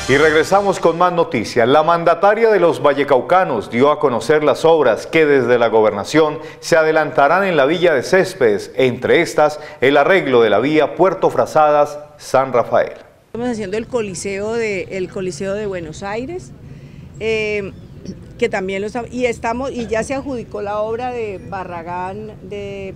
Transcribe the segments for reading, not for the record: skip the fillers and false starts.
Y regresamos con más noticias. La mandataria de los vallecaucanos dio a conocer las obras que desde la gobernación se adelantarán en la villa de Céspedes, entre estas el arreglo de la vía Puerto Frazadas-San Rafael. Estamos haciendo el Coliseo de Buenos Aires, que también lo estamos, y ya se adjudicó la obra de Barragán, de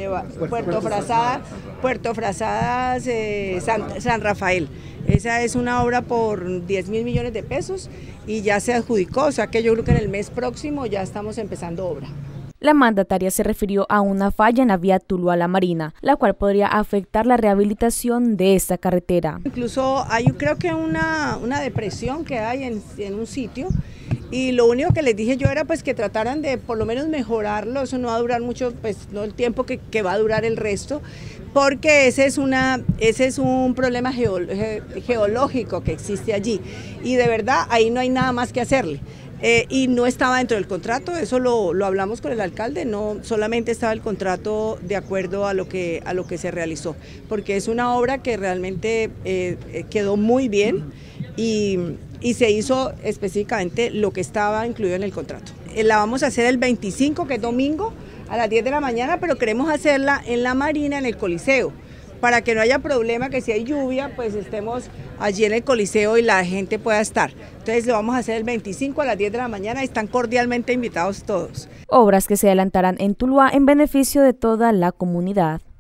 Puerto Frazadas, San Rafael. Esa es una obra por 10.000 millones de pesos y ya se adjudicó, o sea que yo creo que en el mes próximo ya estamos empezando obra. La mandataria se refirió a una falla en la vía Tuluá-La Marina, la cual podría afectar la rehabilitación de esta carretera. Incluso hay, creo que una depresión que hay en un sitio, y lo único que les dije yo era pues que trataran de por lo menos mejorarlo. Eso no va a durar mucho, pues no el tiempo que va a durar el resto, porque ese es un problema geológico que existe allí, y de verdad ahí no hay nada más que hacerle. Y no estaba dentro del contrato, eso lo hablamos con el alcalde, no solamente estaba el contrato de acuerdo a lo que se realizó, porque es una obra que realmente quedó muy bien y se hizo específicamente lo que estaba incluido en el contrato. La vamos a hacer el 25, que es domingo, a las 10 de la mañana, pero queremos hacerla en la Marina, en el Coliseo, para que no haya problema, que si hay lluvia, pues estemos allí en el Coliseo y la gente pueda estar. Entonces lo vamos a hacer el 25 a las 10 de la mañana y están cordialmente invitados todos. Obras que se adelantarán en Tuluá en beneficio de toda la comunidad.